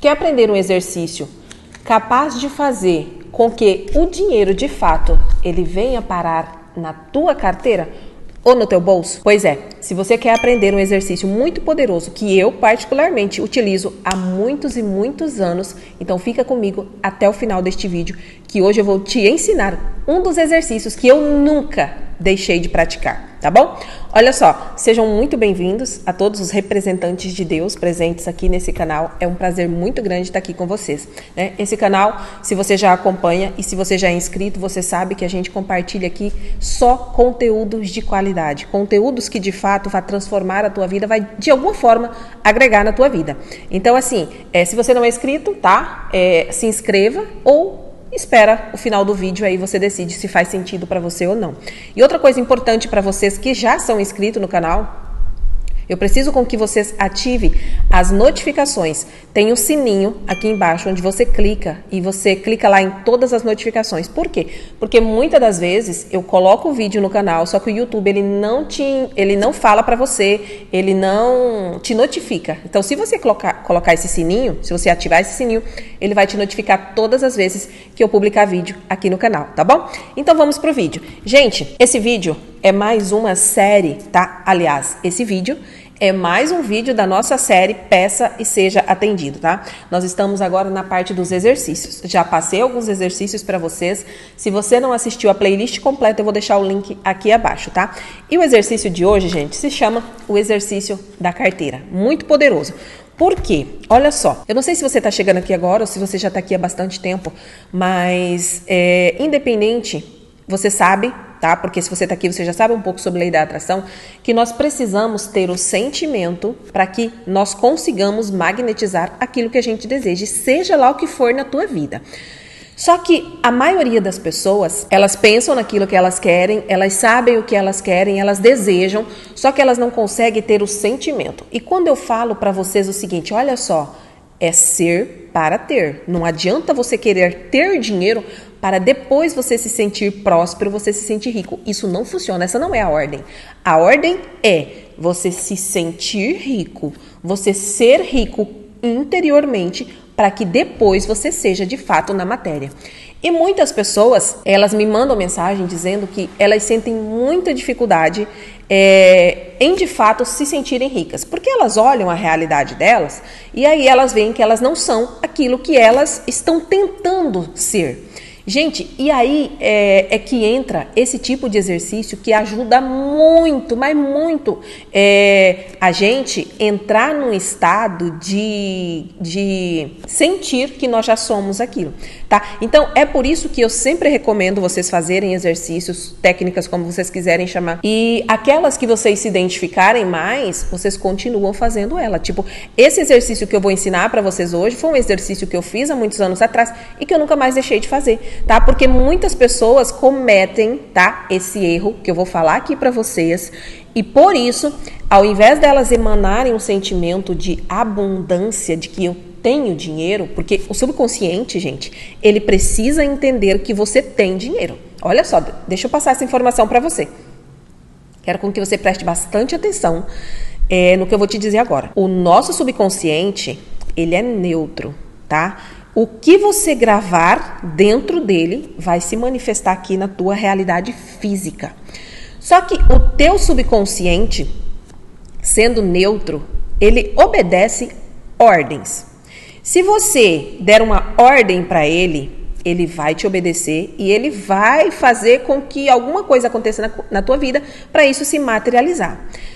Quer aprender um exercício capaz de fazer com que o dinheiro, de fato, ele venha parar na tua carteira ou no teu bolso? Pois é, se você quer aprender um exercício muito poderoso, que eu particularmente utilizo há muitos e muitos anos, então fica comigo até o final deste vídeo, que hoje eu vou te ensinar um dos exercícios que eu nunca deixei de praticar, tá bom? Olha só, sejam muito bem-vindos a todos os representantes de Deus presentes aqui nesse canal. É um prazer muito grande estar aqui com vocês, né? Esse canal, se você já acompanha e se você já é inscrito, você sabe que a gente compartilha aqui só conteúdos de qualidade, conteúdos que de fato vai transformar a tua vida, vai de alguma forma agregar na tua vida. Então assim, se você não é inscrito, tá? Se inscreva ou espera o final do vídeo, aí você decide se faz sentido para você ou não. E outra coisa importante para vocês que já são inscritos no canal, eu preciso com que vocês ativem as notificações. Tem o sininho aqui embaixo onde você clica e você clica lá em todas as notificações. Por quê? Porque muitas das vezes eu coloco o vídeo no canal, só que o YouTube ele não fala para você, ele não te notifica. Então se você colocar esse sininho, se você ativar esse sininho, ele vai te notificar todas as vezes que eu publicar vídeo aqui no canal, tá bom? Então vamos pro vídeo. Gente, esse vídeo é mais uma série, tá? Aliás, esse vídeo é mais um vídeo da nossa série Peça e Seja Atendido, tá? Nós estamos agora na parte dos exercícios. Já passei alguns exercícios para vocês. Se você não assistiu a playlist completa, eu vou deixar o link aqui abaixo, tá? E o exercício de hoje, gente, se chama o exercício da carteira. Muito poderoso. Por quê? Olha só, eu não sei se você está chegando aqui agora ou se você já está aqui há bastante tempo, mas independente, você sabe, tá? Porque se você está aqui, você já sabe um pouco sobre a lei da atração, que nós precisamos ter o sentimento para que nós consigamos magnetizar aquilo que a gente deseja, seja lá o que for na tua vida. Só que a maioria das pessoas, elas pensam naquilo que elas querem, elas sabem o que elas querem, elas desejam, só que elas não conseguem ter o sentimento. E quando eu falo para vocês o seguinte, olha só, é ser para ter. Não adianta você querer ter dinheiro para depois você se sentir próspero, você se sentir rico. Isso não funciona, essa não é a ordem. A ordem é você se sentir rico, você ser rico interiormente, para que depois você seja de fato na matéria. E muitas pessoas, elas me mandam mensagem dizendo que elas sentem muita dificuldade em de fato se sentirem ricas, porque elas olham a realidade delas e aí elas veem que elas não são aquilo que elas estão tentando ser. Gente, e aí é que entra esse tipo de exercício que ajuda muito, mas muito, a gente entrar num estado de sentir que nós já somos aquilo, tá? Então, é por isso que eu sempre recomendo vocês fazerem exercícios, técnicas, como vocês quiserem chamar. E aquelas que vocês se identificarem mais, vocês continuam fazendo ela. Tipo, esse exercício que eu vou ensinar para vocês hoje foi um exercício que eu fiz há muitos anos atrás e que eu nunca mais deixei de fazer. Tá? Porque muitas pessoas cometem, tá, esse erro que eu vou falar aqui para vocês e por isso, ao invés delas emanarem um sentimento de abundância, de que eu tenho dinheiro, porque o subconsciente, gente, ele precisa entender que você tem dinheiro. Olha só, deixa eu passar essa informação para você. Quero com que você preste bastante atenção no que eu vou te dizer agora. O nosso subconsciente, ele é neutro, tá? O que você gravar dentro dele vai se manifestar aqui na tua realidade física. Só que o teu subconsciente, sendo neutro, ele obedece ordens. Se você der uma ordem para ele, ele vai te obedecer e ele vai fazer com que alguma coisa aconteça na tua vida para isso se materializar.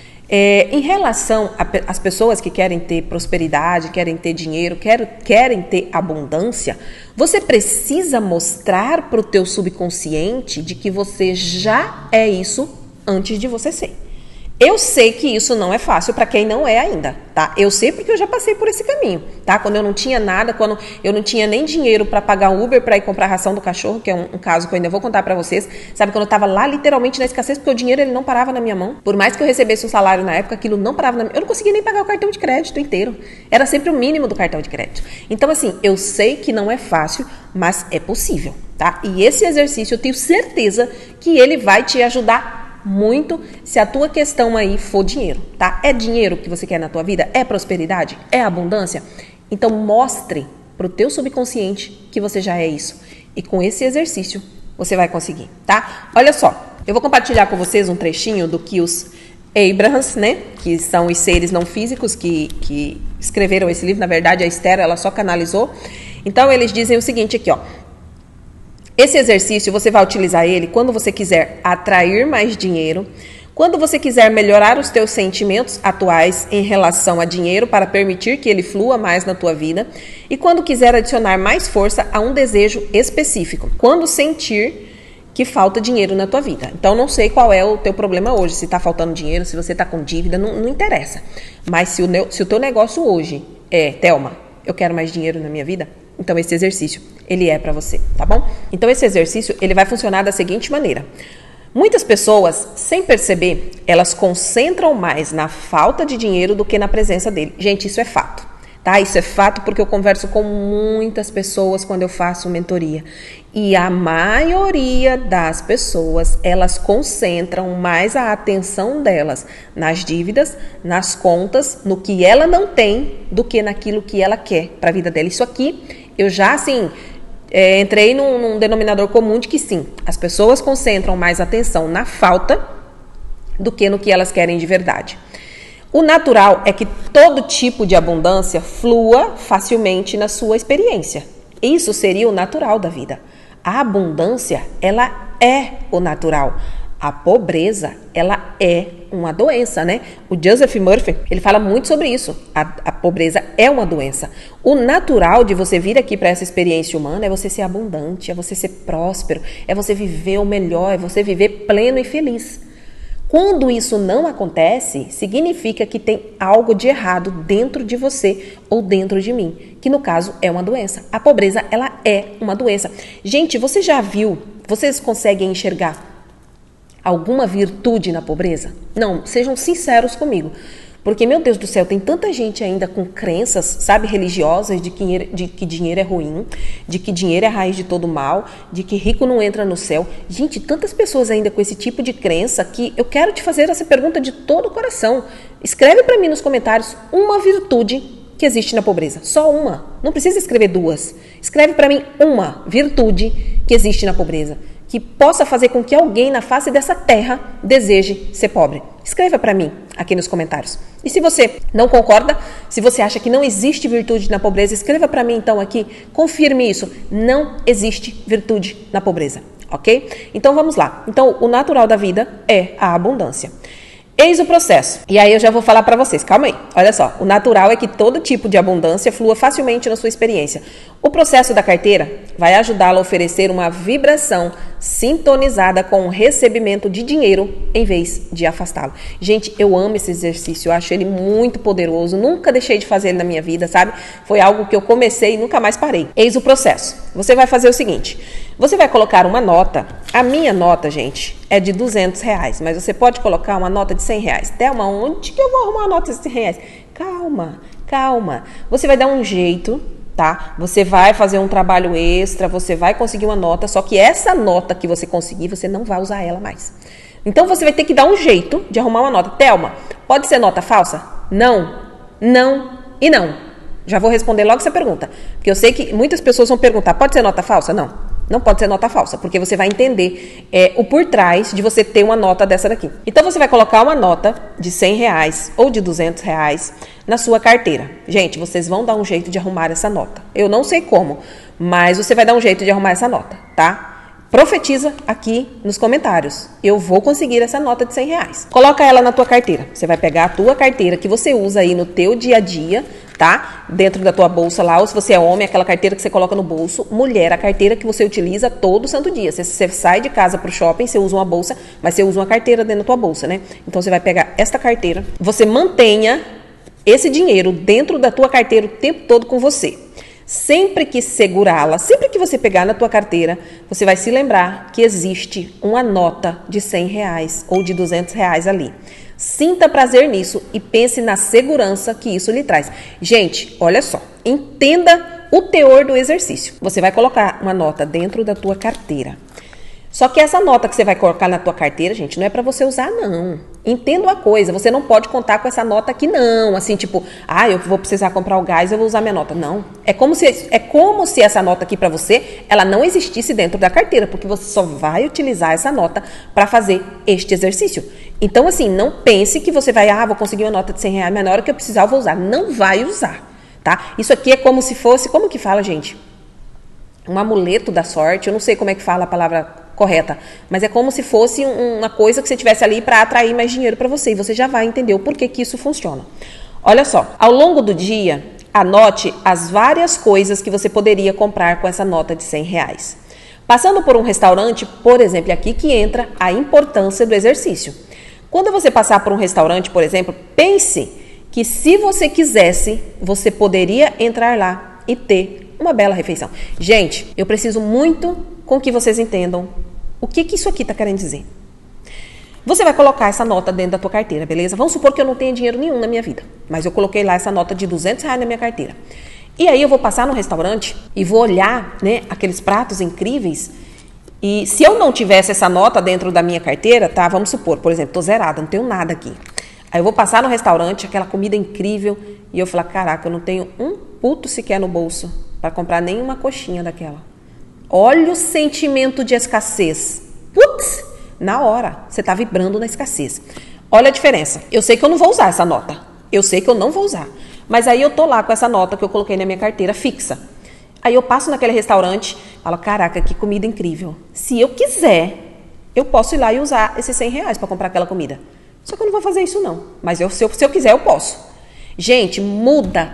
Em relação às pessoas que querem ter prosperidade, querem ter dinheiro, querem ter abundância, você precisa mostrar para o teu subconsciente de que você já é isso antes de você ser. Eu sei que isso não é fácil para quem não é ainda, tá? Eu sei porque eu já passei por esse caminho, tá? Quando eu não tinha nada, quando eu não tinha nem dinheiro para pagar um Uber para ir comprar a ração do cachorro, que é um caso que eu ainda vou contar para vocês. Sabe, quando eu tava lá literalmente na escassez, porque o dinheiro ele não parava na minha mão. Por mais que eu recebesse um salário na época, aquilo não parava na minha mão. Eu não conseguia nem pagar o cartão de crédito inteiro. Era sempre o mínimo do cartão de crédito. Então assim, eu sei que não é fácil, mas é possível, tá? E esse exercício eu tenho certeza que ele vai te ajudar muito se a tua questão aí for dinheiro, tá? É dinheiro que você quer na tua vida? É prosperidade? É abundância? Então mostre para o teu subconsciente que você já é isso. E com esse exercício você vai conseguir, tá? Olha só, eu vou compartilhar com vocês um trechinho do que os Abrahams, né, que são os seres não físicos que escreveram esse livro. Na verdade, a Esther, ela só canalizou. Então, eles dizem o seguinte aqui, ó. Esse exercício, você vai utilizar ele quando você quiser atrair mais dinheiro, quando você quiser melhorar os teus sentimentos atuais em relação a dinheiro para permitir que ele flua mais na tua vida e quando quiser adicionar mais força a um desejo específico, quando sentir que falta dinheiro na tua vida. Então, não sei qual é o teu problema hoje, se está faltando dinheiro, se você está com dívida, não interessa. Mas se o teu negócio hoje é, Thelma, eu quero mais dinheiro na minha vida, então esse exercício, ele é para você, tá bom? Então, esse exercício, ele vai funcionar da seguinte maneira. Muitas pessoas, sem perceber, elas concentram mais na falta de dinheiro do que na presença dele. Gente, isso é fato, tá? Isso é fato porque eu converso com muitas pessoas quando eu faço mentoria. E a maioria das pessoas, elas concentram mais a atenção delas nas dívidas, nas contas, no que ela não tem, do que naquilo que ela quer para a vida dela. Isso aqui, eu já, assim, entrei num denominador comum de que sim, as pessoas concentram mais atenção na falta do que no que elas querem de verdade. O natural é que todo tipo de abundância flua facilmente na sua experiência. Isso seria o natural da vida. A abundância, ela é o natural. A pobreza, ela é uma doença, né? O Joseph Murphy, ele fala muito sobre isso. A pobreza é uma doença. O natural de você vir aqui para essa experiência humana é você ser abundante, é você ser próspero, é você viver o melhor, é você viver pleno e feliz. Quando isso não acontece, significa que tem algo de errado dentro de você ou dentro de mim, que no caso é uma doença. A pobreza, ela é uma doença. Gente, você já viu, vocês conseguem enxergar alguma virtude na pobreza? Não, sejam sinceros comigo. Porque, meu Deus do céu, tem tanta gente ainda com crenças, sabe, religiosas, de que dinheiro é ruim, de que dinheiro é a raiz de todo mal, de que rico não entra no céu. Gente, tantas pessoas ainda com esse tipo de crença que eu quero te fazer essa pergunta de todo o coração. Escreve para mim nos comentários uma virtude que existe na pobreza. Só uma. Não precisa escrever duas. Escreve para mim uma virtude que existe na pobreza, que possa fazer com que alguém na face dessa terra deseje ser pobre. Escreva para mim aqui nos comentários. E se você não concorda, se você acha que não existe virtude na pobreza, escreva para mim então aqui, confirme isso. Não existe virtude na pobreza, ok? Então vamos lá. Então o natural da vida é a abundância. Eis o processo. E aí eu já vou falar para vocês. Calma aí. Olha só. O natural é que todo tipo de abundância flua facilmente na sua experiência. O processo da carteira vai ajudá-lo a oferecer uma vibração sintonizada com o recebimento de dinheiro em vez de afastá-lo. Gente, eu amo esse exercício. Eu acho ele muito poderoso. Nunca deixei de fazer ele na minha vida, sabe? Foi algo que eu comecei e nunca mais parei. Eis o processo. Você vai fazer o seguinte. Você vai colocar uma nota. A minha nota, gente, é de R$200, mas você pode colocar uma nota de R$100. Thelma, onde que eu vou arrumar uma nota de R$100? Calma, calma. Você vai dar um jeito, tá? Você vai fazer um trabalho extra, você vai conseguir uma nota, só que essa nota que você conseguir, você não vai usar ela mais. Então, você vai ter que dar um jeito de arrumar uma nota. Thelma, pode ser nota falsa? Não, não e não. Já vou responder logo essa pergunta, porque eu sei que muitas pessoas vão perguntar, pode ser nota falsa? Não. Não pode ser nota falsa, porque você vai entender o por trás de você ter uma nota dessa daqui. Então, você vai colocar uma nota de R$100 ou de R$200 na sua carteira. Gente, vocês vão dar um jeito de arrumar essa nota. Eu não sei como, mas você vai dar um jeito de arrumar essa nota, tá? Profetiza aqui nos comentários. Eu vou conseguir essa nota de R$100. Coloca ela na tua carteira. Você vai pegar a tua carteira que você usa aí no teu dia a dia, tá? Dentro da tua bolsa lá, ou se você é homem, aquela carteira que você coloca no bolso. Mulher, a carteira que você utiliza todo santo dia. Você sai de casa pro shopping, você usa uma bolsa, mas você usa uma carteira dentro da tua bolsa, né? Então, você vai pegar esta carteira. Você mantenha esse dinheiro dentro da tua carteira o tempo todo com você. Sempre que segurá-la, sempre que você pegar na tua carteira, você vai se lembrar que existe uma nota de R$100 ou de R$200 ali. Sinta prazer nisso e pense na segurança que isso lhe traz. Gente, olha só, entenda o teor do exercício. Você vai colocar uma nota dentro da tua carteira. Só que essa nota que você vai colocar na tua carteira, gente, não é para você usar, não. Entenda uma coisa, você não pode contar com essa nota aqui, não. Assim, tipo, eu vou precisar comprar o gás, eu vou usar minha nota. Não. É como se essa nota aqui para você, ela não existisse dentro da carteira, porque você só vai utilizar essa nota para fazer este exercício. Então, assim, não pense que você vai, vou conseguir uma nota de R$100, mas na hora que eu precisar eu vou usar. Não vai usar, tá? Isso aqui é como se fosse, como que fala, gente? Um amuleto da sorte, eu não sei como é que fala a palavra correta, mas é como se fosse uma coisa que você tivesse ali para atrair mais dinheiro para você, e você já vai entender o porquê que isso funciona. Olha só, ao longo do dia, anote as várias coisas que você poderia comprar com essa nota de R$100. Passando por um restaurante, por exemplo, aqui que entra a importância do exercício. Quando você passar por um restaurante, por exemplo, pense que se você quisesse, você poderia entrar lá e ter uma bela refeição. Gente, eu preciso muito com que vocês entendam o que isso aqui está querendo dizer. Você vai colocar essa nota dentro da tua carteira, beleza? Vamos supor que eu não tenha dinheiro nenhum na minha vida, mas eu coloquei lá essa nota de R$200 na minha carteira. E aí eu vou passar no restaurante e vou olhar, né, aqueles pratos incríveis. E se eu não tivesse essa nota dentro da minha carteira, tá? Vamos supor, por exemplo, tô zerada, não tenho nada aqui. Aí eu vou passar no restaurante, aquela comida incrível, e eu falar, caraca, eu não tenho um puto sequer no bolso para comprar nenhuma coxinha daquela. Olha o sentimento de escassez. Putz, na hora, você está vibrando na escassez. Olha a diferença. Eu sei que eu não vou usar essa nota. Eu sei que eu não vou usar. Mas aí eu tô lá com essa nota que eu coloquei na minha carteira fixa. Aí eu passo naquele restaurante, falo, caraca, que comida incrível. Se eu quiser, eu posso ir lá e usar esses R$100 para comprar aquela comida. Só que eu não vou fazer isso não. Mas se eu quiser, eu posso. Gente, muda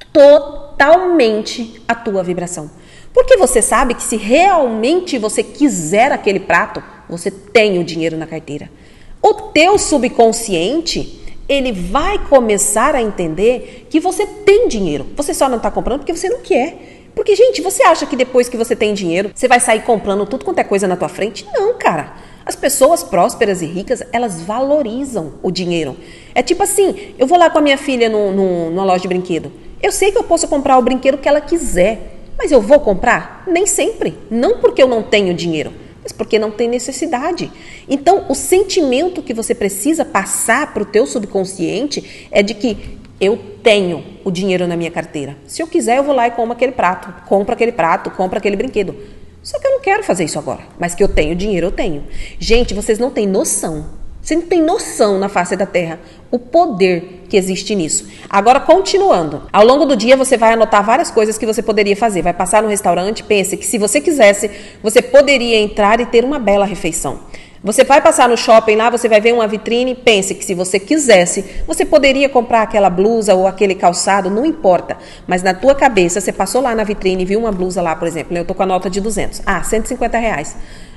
totalmente a tua vibração. Porque você sabe que se realmente você quiser aquele prato, você tem o dinheiro na carteira. O teu subconsciente, ele vai começar a entender que você tem dinheiro. Você só não está comprando porque você não quer. Porque, gente, você acha que depois que você tem dinheiro, você vai sair comprando tudo quanto é coisa na tua frente? Não, cara. As pessoas prósperas e ricas, elas valorizam o dinheiro. É tipo assim, eu vou lá com a minha filha numa loja de brinquedo. Eu sei que eu posso comprar o brinquedo que ela quiser. Mas eu vou comprar? Nem sempre. Não porque eu não tenho dinheiro, mas porque não tem necessidade. Então, o sentimento que você precisa passar para o teu subconsciente é de que eu tenho o dinheiro na minha carteira. Se eu quiser, eu vou lá e compro aquele prato, compro aquele brinquedo. Só que eu não quero fazer isso agora. Mas que eu tenho dinheiro, eu tenho. Gente, vocês não têm noção. Você não tem noção na face da Terra o poder que existe nisso. Agora, continuando. Ao longo do dia, você vai anotar várias coisas que você poderia fazer. Vai passar no restaurante, pense que se você quisesse, você poderia entrar e ter uma bela refeição. Você vai passar no shopping lá, você vai ver uma vitrine, pense que se você quisesse, você poderia comprar aquela blusa ou aquele calçado, não importa. Mas na tua cabeça, você passou lá na vitrine e viu uma blusa lá, por exemplo, eu tô com a nota de 200. R$150.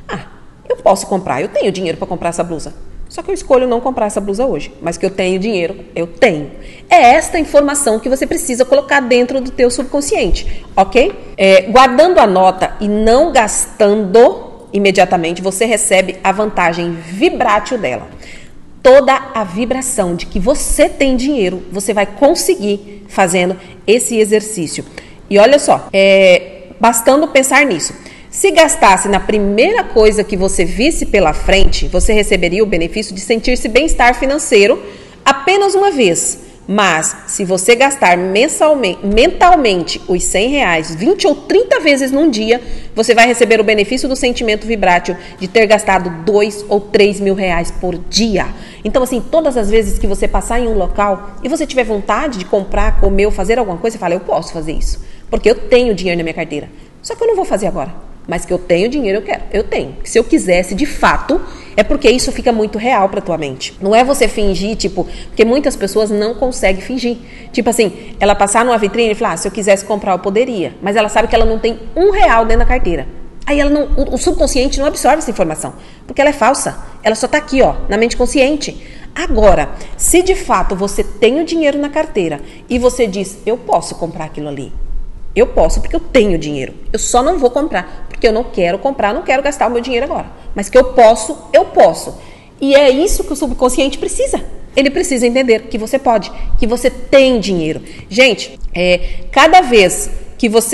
Eu posso comprar, eu tenho dinheiro para comprar essa blusa. Só que eu escolho não comprar essa blusa hoje, mas que eu tenho dinheiro, eu tenho. É esta informação que você precisa colocar dentro do teu subconsciente, ok? Guardando a nota e não gastando imediatamente, você recebe a vantagem vibrátil dela. Toda a vibração de que você tem dinheiro, você vai conseguir fazendo esse exercício. E olha só, bastando pensar nisso. Se gastasse na primeira coisa que você visse pela frente, você receberia o benefício de sentir-se bem-estar financeiro apenas uma vez. Mas, se você gastar mentalmente os R$100, 20 ou 30 vezes num dia, você vai receber o benefício do sentimento vibrátil de ter gastado 2 ou 3 mil reais por dia. Então, assim, todas as vezes que você passar em um local e você tiver vontade de comprar, comer ou fazer alguma coisa, você fala, eu posso fazer isso, porque eu tenho dinheiro na minha carteira. Só que eu não vou fazer agora. Mas que eu tenho dinheiro, eu quero. Eu tenho. Se eu quisesse, de fato, é porque isso fica muito real pra tua mente. Não é você fingir, tipo... Porque muitas pessoas não conseguem fingir. Tipo assim, ela passar numa vitrine e falar, se eu quisesse comprar, eu poderia. Mas ela sabe que ela não tem R$1 dentro da carteira. Aí ela não, o subconsciente não absorve essa informação. Porque ela é falsa. Ela só tá aqui, ó, na mente consciente. Agora, se de fato você tem o dinheiro na carteira e você diz, eu posso comprar aquilo ali. Eu posso porque eu tenho dinheiro. Eu só não vou comprar porque eu não quero comprar, não quero gastar o meu dinheiro agora. Mas que eu posso, eu posso. E é isso que o subconsciente precisa. Ele precisa entender que você pode, que você tem dinheiro. Gente, cada vez que você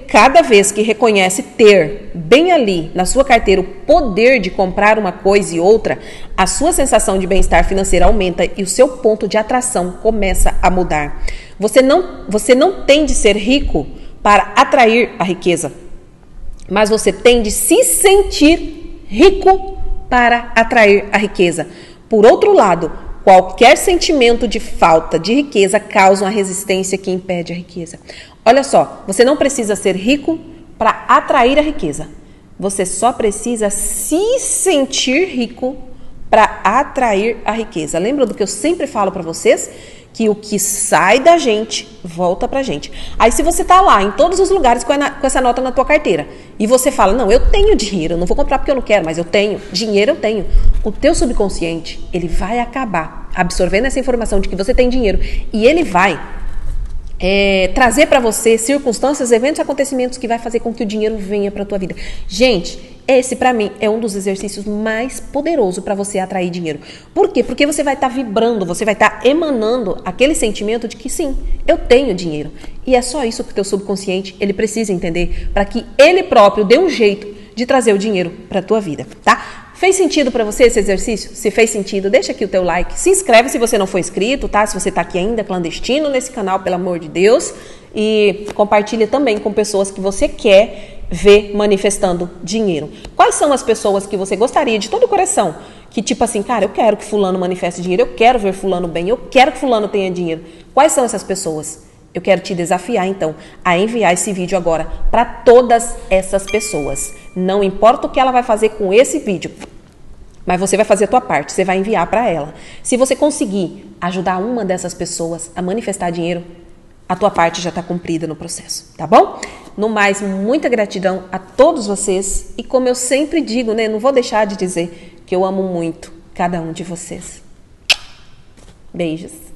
cada vez que reconhece ter bem ali na sua carteira o poder de comprar uma coisa e outra, a sua sensação de bem-estar financeiro aumenta e o seu ponto de atração começa a mudar. Você não tem de ser rico para atrair a riqueza, mas você tem de se sentir rico para atrair a riqueza. Por outro lado, qualquer sentimento de falta de riqueza causa uma resistência que impede a riqueza. Olha só, você não precisa ser rico para atrair a riqueza. Você só precisa se sentir rico para atrair a riqueza. Lembra do que eu sempre falo para vocês? Que o que sai da gente, volta pra gente. Aí se você tá lá em todos os lugares com essa nota na tua carteira e você fala, não, eu tenho dinheiro, eu não vou comprar porque eu não quero, mas eu tenho, dinheiro eu tenho. O teu subconsciente, ele vai acabar absorvendo essa informação de que você tem dinheiro e ele vai trazer para você circunstâncias, eventos, acontecimentos que vai fazer com que o dinheiro venha para tua vida. Gente, esse para mim é um dos exercícios mais poderosos para você atrair dinheiro. Por quê? Porque você vai estar vibrando, você vai estar emanando aquele sentimento de que sim, eu tenho dinheiro. E é só isso que o teu subconsciente ele precisa entender para que ele próprio dê um jeito de trazer o dinheiro para tua vida, tá? Fez sentido para você esse exercício? Se fez sentido, deixa aqui o teu like. Se inscreve se você não for inscrito, tá? Se você tá aqui ainda clandestino nesse canal, pelo amor de Deus. E compartilha também com pessoas que você quer ver manifestando dinheiro. Quais são as pessoas que você gostaria de todo o coração? Que tipo assim, cara, eu quero que fulano manifeste dinheiro, eu quero ver fulano bem, eu quero que fulano tenha dinheiro. Quais são essas pessoas? Eu quero te desafiar, então, a enviar esse vídeo agora para todas essas pessoas. Não importa o que ela vai fazer com esse vídeo, mas você vai fazer a tua parte, você vai enviar para ela. Se você conseguir ajudar uma dessas pessoas a manifestar dinheiro, a tua parte já está cumprida no processo, tá bom? No mais, muita gratidão a todos vocês. E como eu sempre digo, né, não vou deixar de dizer que eu amo muito cada um de vocês. Beijos.